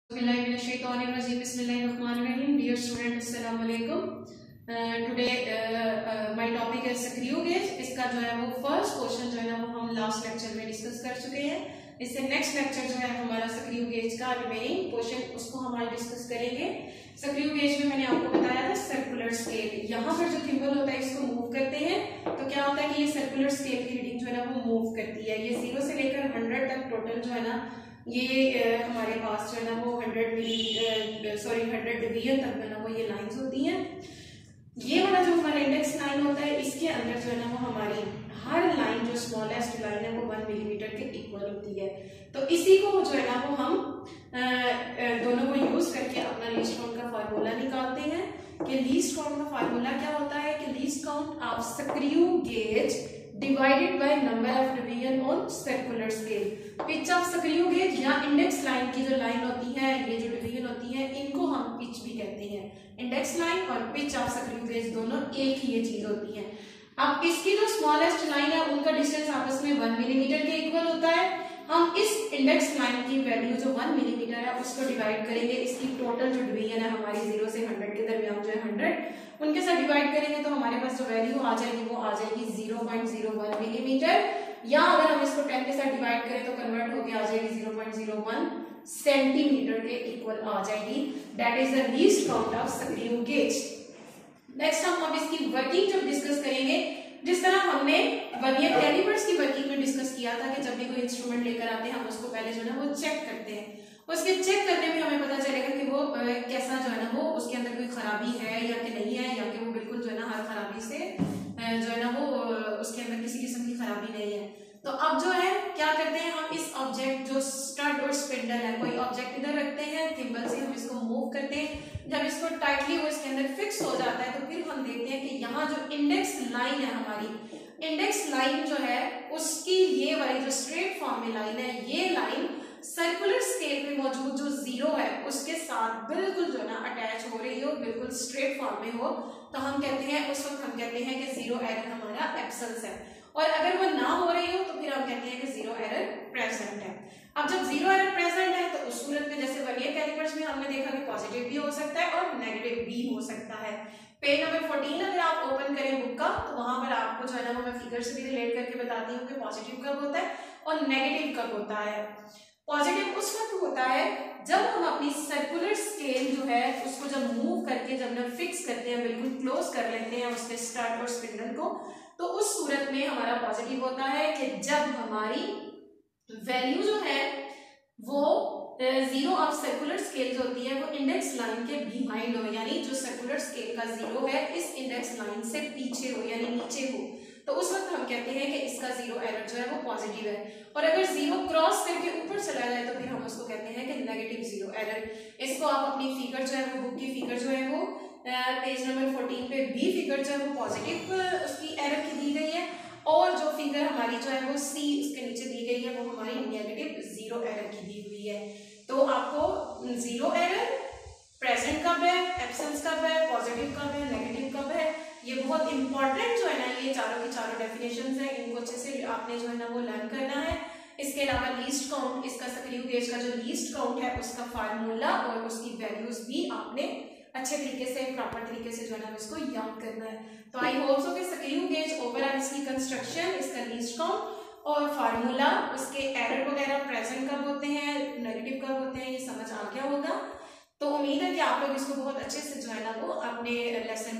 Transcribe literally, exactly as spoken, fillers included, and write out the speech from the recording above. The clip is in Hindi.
Bismillahirrahmanirrahim. Dear student, अस्सलाम वालेकुम. टुडे माय टॉपिक है स्क्रू गेज. इसका जो है वो फर्स्ट क्वेश्चन जो है ना वो हम लास्ट लेक्चर में डिस्कस कर चुके हैं. इससे नेक्स्ट लेक्चर जो है हमारा स्क्रू गेज का रिमेनिंग क्वेश्चन उसको हम आज डिस्कस करेंगे. स्क्रू गेज में मैंने आपको बताया था सर्कुलर स्केल. यहाँ पर जो थिम्बल होता है इसको मूव करते हैं तो क्या होता है कि ये सर्कुलर स्केल की रीडिंग जो है ना वो मूव करती है. ये जीरो से लेकर हंड्रेड तक टोटल जो है ना ये हमारे पास जो है ना वो hundred milli sorry hundred division तक जो है ना वो ये लाइंस होती हैं. ये वाला जो हमारा इंडेक्स लाइन होता है इसके अंदर जो है ना वो हमारी हर लाइन जो स्मॉलेस्ट लाइन है वो वन मिलीमीटर के इक्वल होती है. तो इसी को जो है ना वो हम आ, दोनों को यूज करके अपना लीस्ट काउंट का फार्मूला निकालते हैं. कि लीस्ट काउंट का फार्मूला क्या होता है कि least count of screw gauge divided by number of division on circular scale. Pitch of screw gauge या इंडेक्स लाइन की जो लाइन होती है ये जो डिवीजन होती है इनको हम पिच भी कहते हैं. इंडेक्स लाइन और पिच ऑफ स्क्रू गेज दोनों एक ही ये चीज होती है. अब इसकी जो स्मॉलेस्ट लाइन है उनका डिस्टेंस आपस में वन मिलीमीटर के इक्वल होता है. हम इस इंडेक्स लाइन की वैल्यू जो वन मिलीमीटर है उसको डिवाइड करेंगे. इसकी टोटल जो डिवीजन है हमारी जीरो से हंड्रेड के दरमियान जो है हंड्रेड उनके साथ डिवाइड करेंगे तो हमारे पास जो वैल्यू आ जाएगी वो आ जाएगी zero point zero one millimetre. या अगर हम इसको टेन के साथ डिवाइड करें तो कन्वर्ट होकर आ जाएगी zero point zero one centimetre के इक्वल आ जाएगी. That is the least count of screw gauge. Next हम अब इसकी वर्किंग जब डिस्कस करेंगे जिस तरह हमने वर्नियर कैलिपर्स की वर्किंग में डिस्कस किया था कि जब भी कोई इंस्ट्रूमेंट लेकर आते हैं हम उसको पहले जो है ना वो चेक करते हैं. उसके चेक करने में हमें पता चलेगा कि वो कैसा जो है ना वो उसके अंदर कोई खराबी है या कि नहीं है या कि वो बिल्कुल जो है ना हर खराबी से जो है ना वो उसके अंदर किसी किस्म की खराबी नहीं है. तो अब जो है क्या करते हैं हम इस ऑब्जेक्ट जो स्टड और स्पिंडल है कोई ऑब्जेक्ट इधर रखते हैं थिम्बल से हम इसको मूव करते हैं. जब इसको टाइटली वो इसके अंदर फिक्स हो जाता है तो फिर हम देखते हैं कि यहाँ जो इंडेक्स लाइन है हमारी इंडेक्स लाइन जो है उसकी ये वाली जो स्ट्रेट फॉर्म में लाइन है ये लाइन सर्कुलर स्केल में मौजूद जो जीरो है उसके साथ बिल्कुल जो है ना अटैच हो रही हो बिल्कुल स्ट्रेट फॉर्म में हो तो हम कहते हैं उस वक्त हम कहते हैं कि जीरो एरर हमारा एब्सेंस है. और अगर वो ना हो रही हो तो फिर हम कहते हैं कि जीरो एरर प्रेजेंट है. अब जब जीरो एरर प्रेजेंट है तो उस सूरत में जैसे वर्नियर कैलिपर्स में हमने देखा कि पॉजिटिव भी हो सकता है और नेगेटिव भी हो सकता है. पेज नंबर फोर्टीन अगर आप ओपन करें बुक का तो वहां पर आपको जो है ना वो मैं फिगर से भी रिलेट करके बताती हूँ कि पॉजिटिव कब होता है और नेगेटिव कब होता है. पॉजिटिव उस वक्त होता है जब हम अपनी सर्कुलर स्केल जो है उसको जब मूव करके जब हम फिक्स करते हैं बिल्कुल क्लोज कर लेते हैं उसके स्टड और स्पिंडल को तो उस सूरत में हमारा पॉजिटिव होता है कि जब हमारी वैल्यू जो है वो जीरो ऑफ सर्कुलर स्केल जो होती है वो इंडेक्स लाइन के बिहाइंड हो यानी जो सर्कुलर स्केल का जीरो है इस इंडेक्स लाइन से पीछे हो यानी नीचे हो तो उस वक्त हम कहते हैं कि इसका जीरो एरर जो है वो पॉजिटिव है. और अगर जीरो क्रॉस करके ऊपर चला जाए तो फिर हम उसको कहते हैं कि नेगेटिव जीरो एरर. इसको आप अपनी फिगर जो है वो बुक की फिगर जो है वो पेज नंबर फोर्टीन पे भी फिगर जो है वो पॉजिटिव उसकी एरर की दी गई है और जो फिगर हमारी जो है वो सी उसके नीचे दी गई है वो हमारी नेगेटिव जीरो एरर की दी हुई है. तो आपको जीरो एरर प्रेजेंट कब है एब्सेंस कब है पॉजिटिव कब है नेगेटिव कब है ये बहुत इंपॉर्टेंट जो है ना ये चारों की चारों डेफिनेशंस है. इनको अच्छे से आपने जो है ना वो लर्न करना है. इसके अलावा लीस्ट काउंट इसका स्क्रू गेज का जो लीस्ट काउंट है उसका फार्मूला और उसकी वैल्यूज भी आपने अच्छे तरीके से प्रॉपर तरीके से जो है ना इसको याद करना है. तो आई होप सो कि स्क्रू गेज ओवरऑल इसकी कंस्ट्रक्शन इसका लीस्ट काउंट और फार्मूला उसके एरर वगैरह प्रेजेंट कब होते हैं नेगेटिव कब होते हैं ये समझ आ गया होगा. तो उम्मीद है कि आप लोग इसको बहुत अच्छे से जो है ना वो अपने लेसन